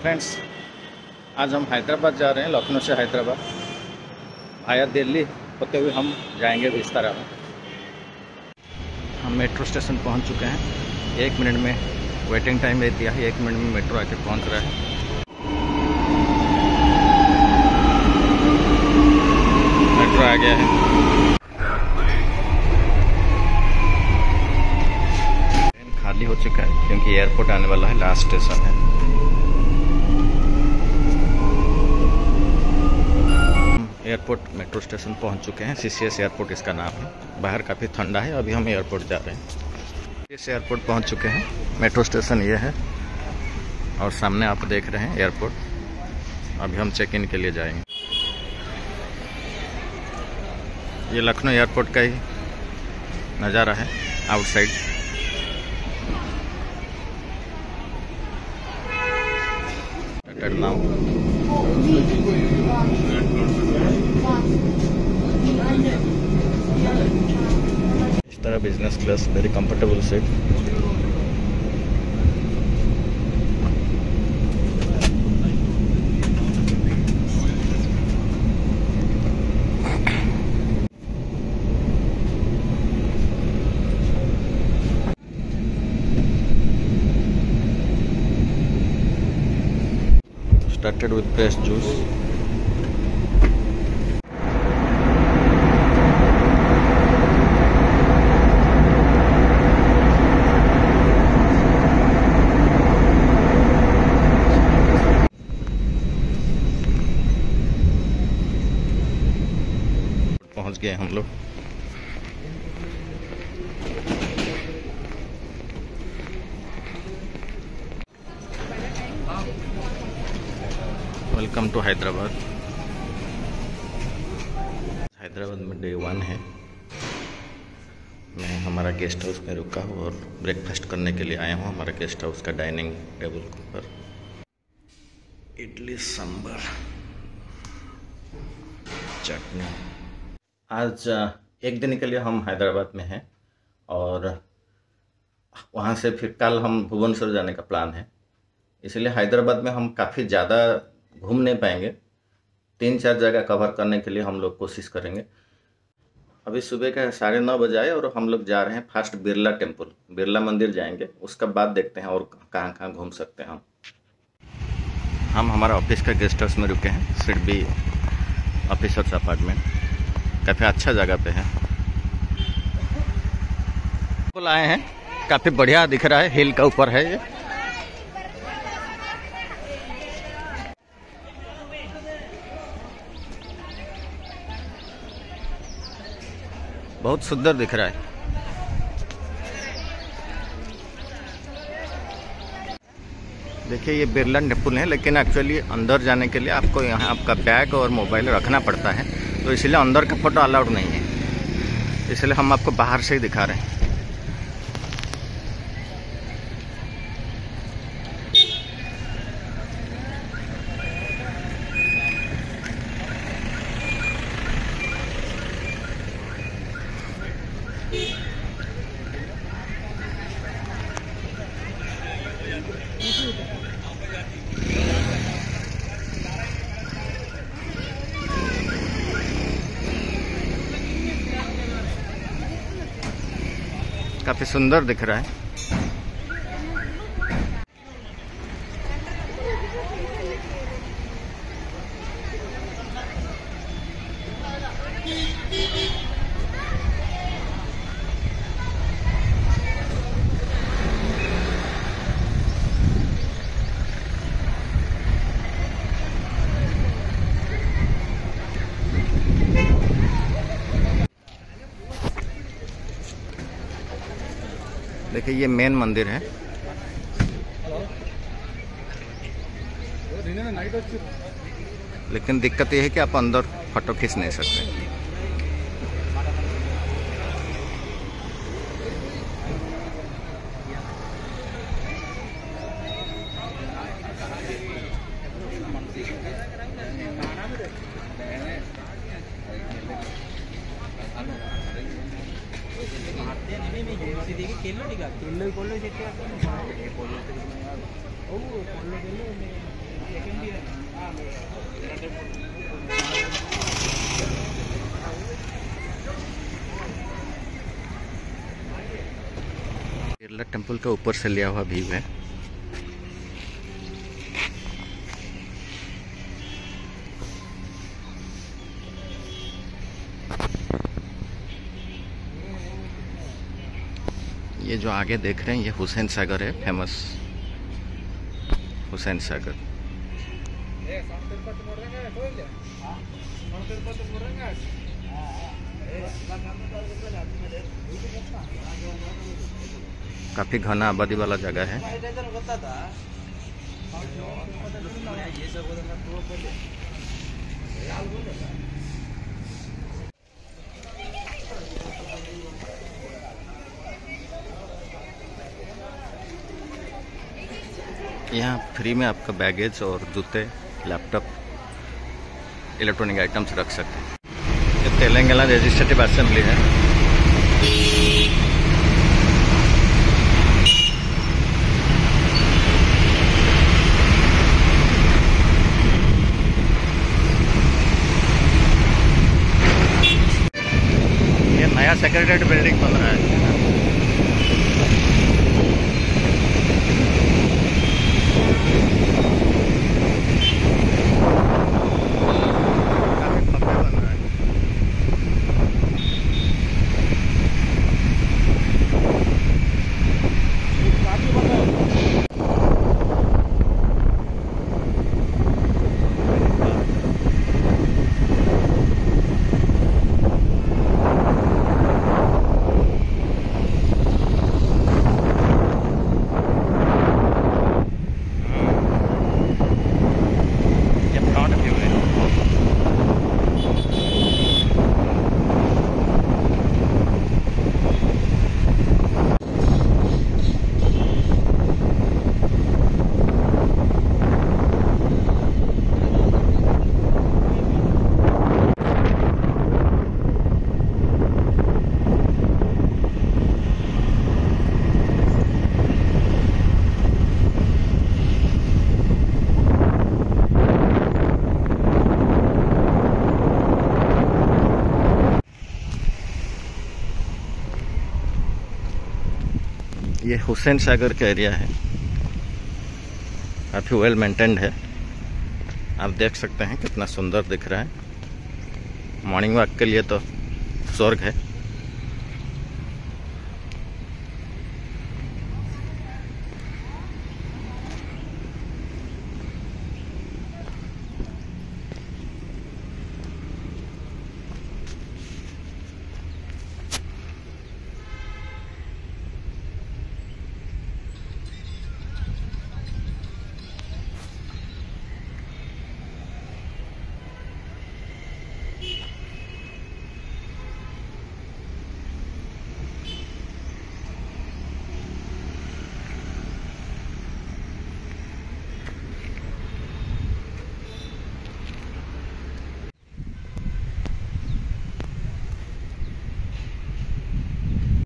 Friends, आज हम हैदराबाद जा रहे हैं। लखनऊ से हैदराबाद आया दिल्ली होते हुए हम जाएंगे विस्तारा में। हम मेट्रो स्टेशन पहुंच चुके हैं। 1 मिनट में वेटिंग टाइम दे दिया है। 1 मिनट में मेट्रो आके पहुंच रहा है। मेट्रो आ गया है। ट्रेन खाली हो चुका है क्योंकि एयरपोर्ट आने वाला है। लास्ट स्टेशन है। एयरपोर्ट मेट्रो स्टेशन पहुंच चुके हैं। CCS एयरपोर्ट इसका नाम है। बाहर काफ़ी ठंडा है। अभी हम एयरपोर्ट जा रहे हैं। इस एयरपोर्ट पहुंच चुके हैं। मेट्रो स्टेशन ये है और सामने आप देख रहे हैं एयरपोर्ट। अभी हम चेक इन के लिए जाएंगे। ये लखनऊ एयरपोर्ट का ही नज़ारा है आउटसाइड। इस तरह business class, very comfortable seat. Started with fresh juice. पहुंच गए हम लोग। Welcome to Hyderabad. हैदराबाद में डे 1 है। मैं हमारा गेस्ट हाउस में रुका हूँ और ब्रेकफास्ट करने के लिए आया हूँ। हमारा गेस्ट हाउस का डाइनिंग टेबल पर इडली सांभर चटनी। आज 1 दिन के लिए हम हैदराबाद में हैं और वहाँ से फिर कल हम भुवनेश्वर जाने का प्लान है। इसलिए हैदराबाद में हम काफ़ी ज़्यादा घूम नहीं पाएंगे। 3-4 जगह कवर करने के लिए हम लोग कोशिश करेंगे। अभी सुबह का 9:30 बजे आए और हम लोग जा रहे हैं फर्स्ट बिरला टेम्पल, बिरला मंदिर जाएंगे। उसका बाद देखते हैं और कहाँ कहाँ घूम सकते हैं हम हमारा ऑफिस का गेस्ट हाउस में रुके हैं। सिडबी ऑफिसर्स अपार्टमेंट काफ़ी अच्छा जगह पे है। आए हैं, काफ़ी बढ़िया दिख रहा है। हिल का ऊपर है ये। बहुत सुंदर दिख रहा है। देखिए ये बिरला टेम्पल है, लेकिन एक्चुअली अंदर जाने के लिए आपको यहाँ आपका बैग और मोबाइल रखना पड़ता है, तो इसलिए अंदर का फोटो अलाउड नहीं है। इसलिए हम आपको बाहर से ही दिखा रहे हैं। काफी सुंदर दिख रहा है। देखिए ये मेन मंदिर है। लेकिन दिक्कत ये है कि आप अंदर फोटो खींच नहीं सकते। बिरला टेम्पल का ऊपर से लिया हुआ व्यू है। ये जो आगे देख रहे हैं ये हुसैन सागर है, फेमस हुसैन सागर। काफी घना आबादी वाला जगह है। यहाँ फ्री में आपका बैगेज और जूते, लैपटॉप, इलेक्ट्रॉनिक आइटम्स रख सकते हैं। ये तेलंगाना लेजिस्लेटिव असेंबली है। ये नया सेक्रेटरीट बिल्डिंग बन रहा है। ये हुसैन सागर का एरिया है, काफ़ी वेल मेंटेन्ड है। आप देख सकते हैं कितना सुंदर दिख रहा है। मॉर्निंग वॉक के लिए तो स्वर्ग है।